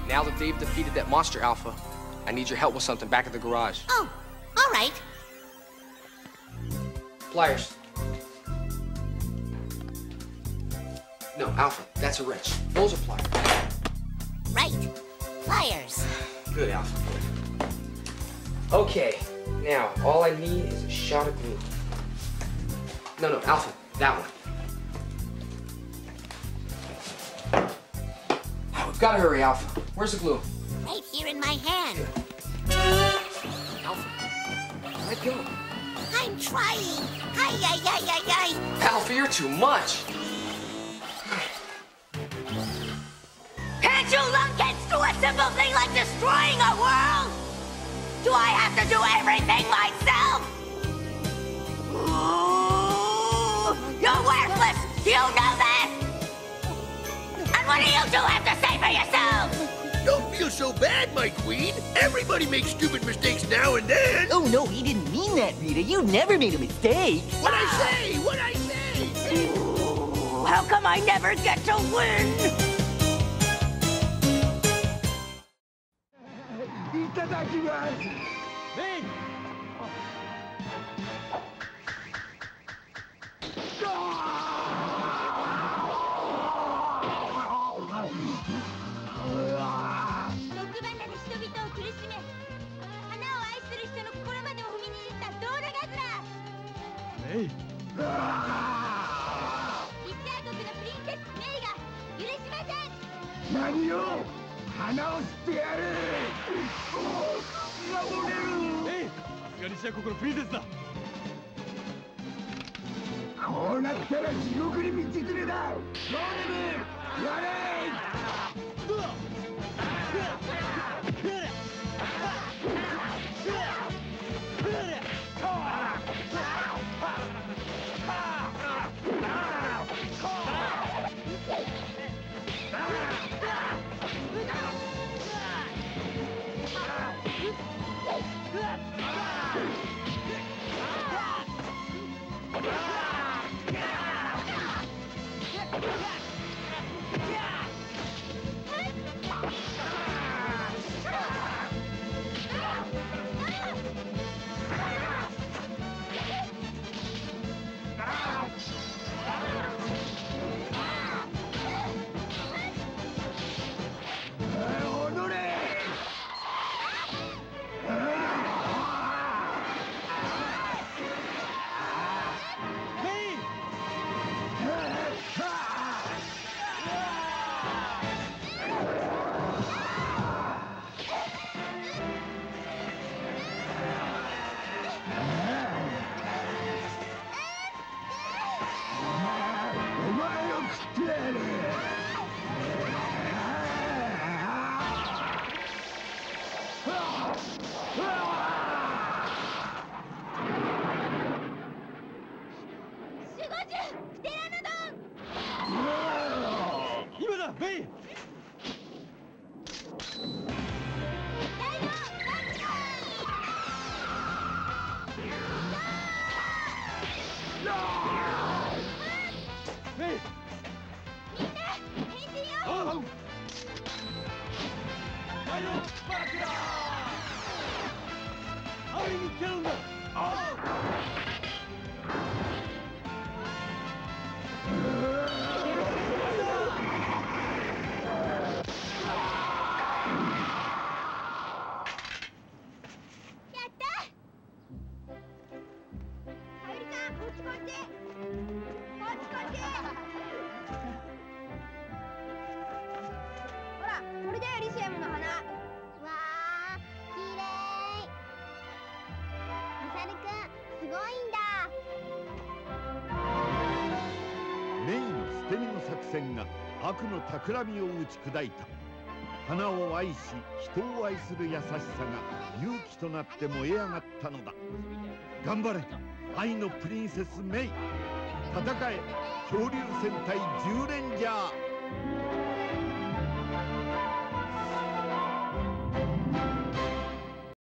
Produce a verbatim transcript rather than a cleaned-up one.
Now that they've defeated that monster, Alpha, I need your help with something back at the garage. Oh, all right. Pliers. No, Alpha, that's a wrench. Those are pliers. Right. Pliers. Good, Alpha. Okay, now all I need is a shot of glue. No, no, Alpha, that one. Oh, we've got to hurry, Alpha. Where's the glue? Right here in my hand. Alpha, let go. I'm trying. Hi, hi, hi, hi, hi. Alpha, you're too much. Can't you lunkheads do a simple thing like destroying a world? Do I have to do everything myself? Ooh, you're worthless! You know that? And what do you two have to say for yourselves? Don't feel so bad, my queen. Everybody makes stupid mistakes now and then. Oh, no, he didn't mean that, Rita. You never made a mistake. What'd I say? What'd I say? Ooh, how come I never get to win? メイの捨て身の作戦が悪の企みを打ち砕いた。花を愛し人を愛する優しさが勇気となって燃え上がったのだ。頑張れ愛のプリンセスメイ。戦え恐竜戦隊じゅうレンジャー。